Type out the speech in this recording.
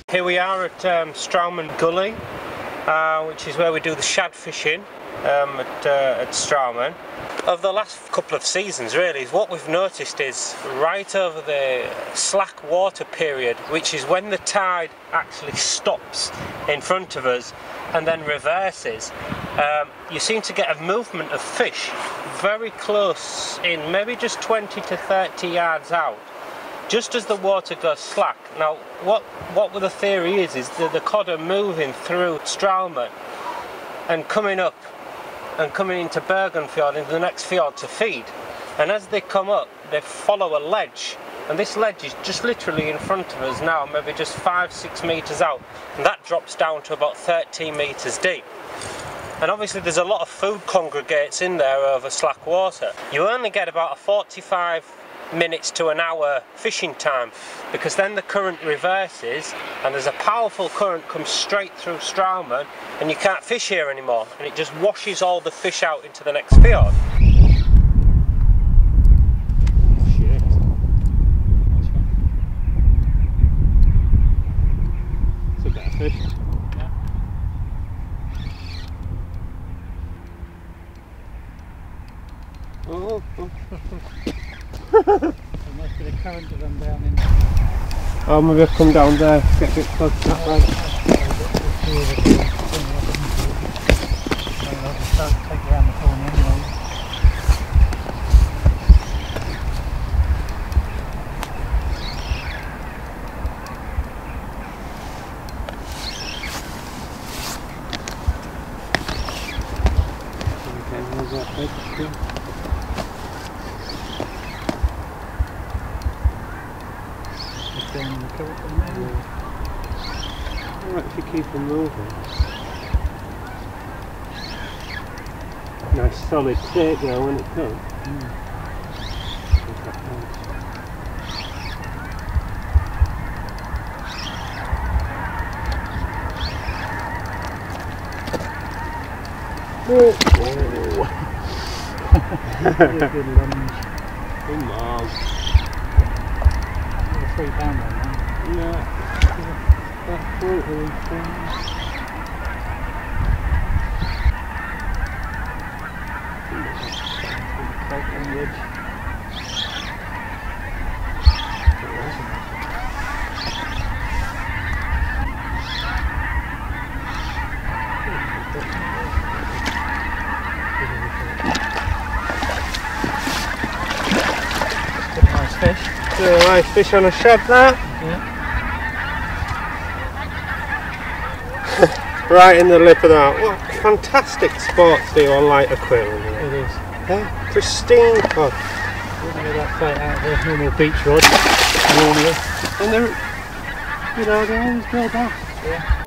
Here we are at Straumen gully, which is where we do the shad fishing at Straumen. Over the last couple of seasons really, what we've noticed is right over the slack water period, which is when the tide actually stops in front of us and then reverses, you seem to get a movement of fish very close in, maybe just 20 to 30 yards out, just as the water goes slack. Now what the theory is that the cod are moving through Straumen and coming up and coming into Bergenfjord, into the next fjord to feed, and as they come up they follow a ledge, and this ledge is just literally in front of us now, maybe just 5-6 metres out, and that drops down to about 13 metres deep. And obviously there's a lot of food congregates in there over slack water. You only get about a 45 minutes to an hour fishing time, because then the current reverses and there's a powerful current comes straight through Straumen and you can't fish here anymore, and it just washes all the fish out into the next fjord. Shit. It's a better fish. Yeah. Oh. There must be the current of them down in. Oh, maybe I'll come down there, get a bit close to that ledge. Take around the corner anyway. Okay, where's that ledge? Alright, if you keep them moving. Nice solid take there when it comes. Good lunge. Come on. 3 pound one, Yeah. That's brutal. Nice fish. Yeah, nice fish on a shad there. Yeah. Right in the lip of that. What fantastic sports do on light equipment. It is. Yeah, pristine cod. Wouldn't get that fight out of the normal beach rod. Normally. And they're, you know, they're always built up. Yeah.